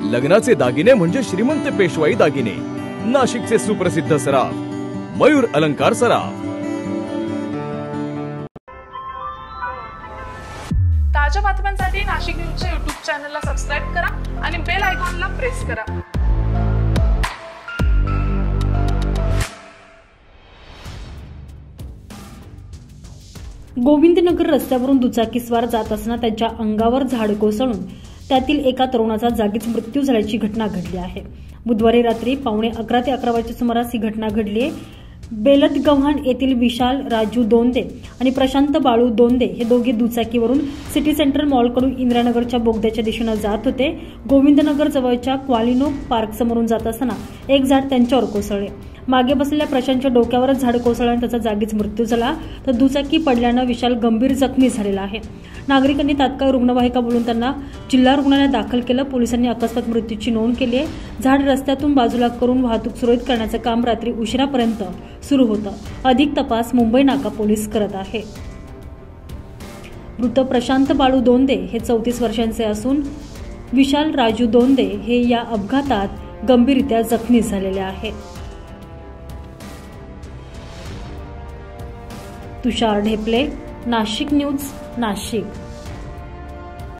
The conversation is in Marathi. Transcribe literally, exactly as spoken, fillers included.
लग्नाचे दागिने म्हणजे श्रीमंत पेशवाई दागिने, नाशिकचे सुप्रसिद्ध सराफ मयूर अलंकार सराफ। ताज्या बातम्यांसाठी नाशिक न्यूजच्या यूट्यूब चॅनलला सबस्क्राइब करा आणि बेल आयकॉनला प्रेस करा। गोविंदनगर रस्त्यावरून दुचाकीस्वार जात असताना त्यांच्या अंगावर झाड कोसळून त्यातील एका तरुणाचा जागीच मृत्यू झाल्याची घटना घडली आहे। बुधवारी रात्री पावणे अकरा ते अकरा वाजेच्या सुमारास ही घटना घडली आहे। बेलतगव्हाण येथील विशाल राजू दोंदे आणि प्रशांत बाळू दोंदे हे दोघे दुचाकीवरून सिटी सेंट्रल मॉलकडून इंदिरानगरच्या बोगद्याच्या दिशेने जात होते। गोविंदनगर जवळच्या क्वालिनो पार्क समोरून जात असताना एक झाड त्यांच्यावर कोसळले। मागे बसलेल्या प्रशांतच्या डोक्यावरच झाड कोसळल्याने त्याचा जागीच मृत्यू झाला, तर दुचाकी पडल्याने विशाल गंभीर जखमी झालेला आहे। नागरिकांनी तात्काळ रुग्णवाहिका बोलून त्यांना जिल्हा रुग्णालयात दाखल केलं। पोलिसांनी अकस्मात मृत्यूची नोंद केली आहे। झाड रस्त्यातून बाजूला करून वाहतूक सुरळीत करण्याचं काम रात्री उशिरापर्यंत सुरू होतं। अधिक तपास मुंबई नाका पोलीस करत आहे। मृत प्रशांत बाळू दोंदे हे चौतीस वर्षांचे असून विशाल राजू दोंदे हे या अपघातात गंभीररित्या जखमी झालेले आहेत। तुषार ढेपले, नाशिक न्यूज, नाशिक।